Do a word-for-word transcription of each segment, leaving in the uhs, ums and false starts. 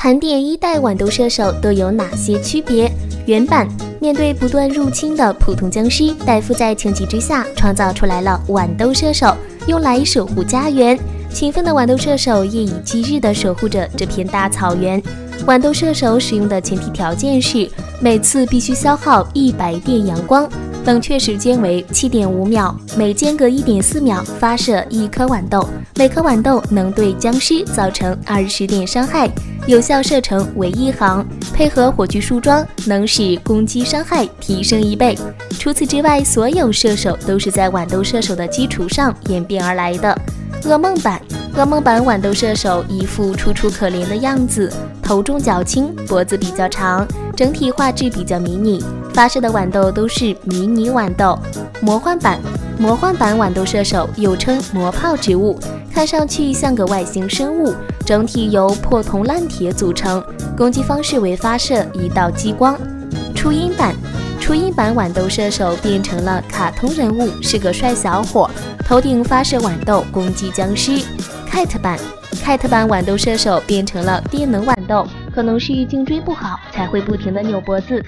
盘点一代豌豆射手都有哪些区别？原版面对不断入侵的普通僵尸，戴夫在情急之下创造出来了豌豆射手，用来守护家园。勤奋的豌豆射手夜以继日地守护着这片大草原。豌豆射手使用的前提条件是每次必须消耗一百点阳光，冷却时间为 七点五秒，每间隔 一点四秒发射一颗豌豆，每颗豌豆能对僵尸造成二十点伤害，有效射程为一行，配合火炬树桩能使攻击伤害提升一倍。除此之外，所有射手都是在豌豆射手的基础上演变而来的。噩梦版噩梦版豌豆射手一副楚楚可怜的样子，头重脚轻，脖子比较长，整体画质比较迷你，发射的豌豆都是迷你豌豆。魔幻版魔幻版豌豆射手又称魔炮植物，看上去像个外星生物，整体由破铜烂铁组成，攻击方式为发射一道激光。初音版初音版豌豆射手变成了卡通人物，是个帅小伙，头顶发射豌豆攻击僵尸。Cat 版 Cat 版豌豆射手变成了电能豌豆，可能是颈椎不好才会不停地扭脖子。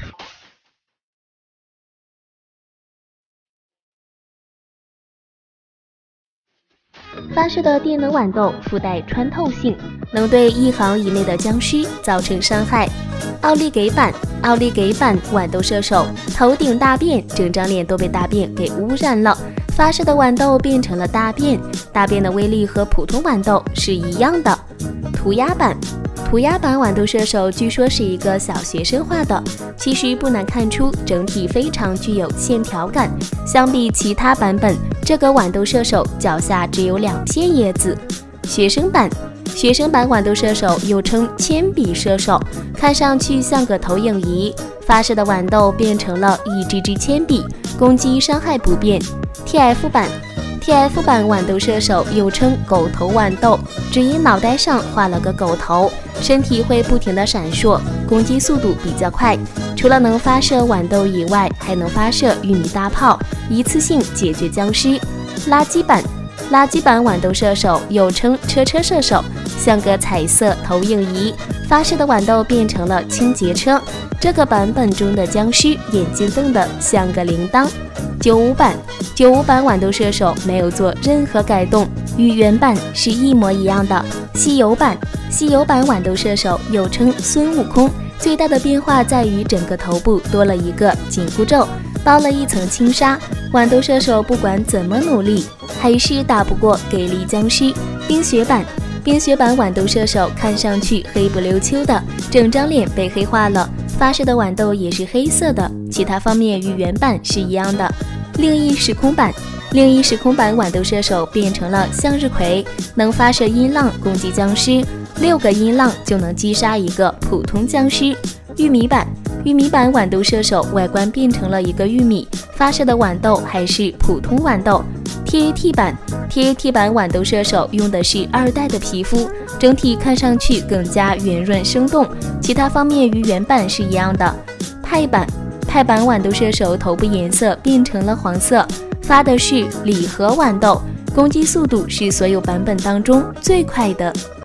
发射的电能豌豆附带穿透性，能对一行以内的僵尸造成伤害。奥利给版奥利给版豌豆射手头顶大便，整张脸都被大便给污染了，发射的豌豆变成了大便，大便的威力和普通豌豆是一样的。涂鸦版涂鸦版豌豆射手据说是一个小学生画的，其实不难看出整体非常具有线条感，相比其他版本，这个豌豆射手脚下只有两片叶子。学生版学生版豌豆射手又称铅笔射手，看上去像个投影仪，发射的豌豆变成了一支支铅笔，攻击伤害不变。T F 版T F 版豌豆射手又称狗头豌豆，只因脑袋上画了个狗头，身体会不停地闪烁，攻击速度比较快，除了能发射豌豆以外，还能发射玉米大炮，一次性解决僵尸。垃圾版垃圾版豌豆射手又称车车射手，像个彩色投影仪，发射的豌豆变成了清洁车，这个版本中的僵尸眼睛瞪得像个铃铛。九五版九五版豌豆射手没有做任何改动，与原版是一模一样的。西游版西游版豌豆射手又称孙悟空，最大的变化在于整个头部多了一个紧箍咒，包了一层轻纱，豌豆射手不管怎么努力，还是打不过给力僵尸。冰雪版冰雪版豌豆射手看上去黑不溜秋的，整张脸被黑化了，发射的豌豆也是黑色的，其他方面与原版是一样的。另一时空版另一时空版豌豆射手变成了向日葵，能发射音浪攻击僵尸，六个音浪就能击杀一个普通僵尸。玉米版玉米版豌豆射手外观变成了一个玉米，发射的豌豆还是普通豌豆。T A T 版T A T 版豌豆射手用的是二代的皮肤，整体看上去更加圆润生动，其他方面与原版是一样的。派版派版豌豆射手头部颜色变成了黄色，发的是礼盒豌豆，攻击速度是所有版本当中最快的。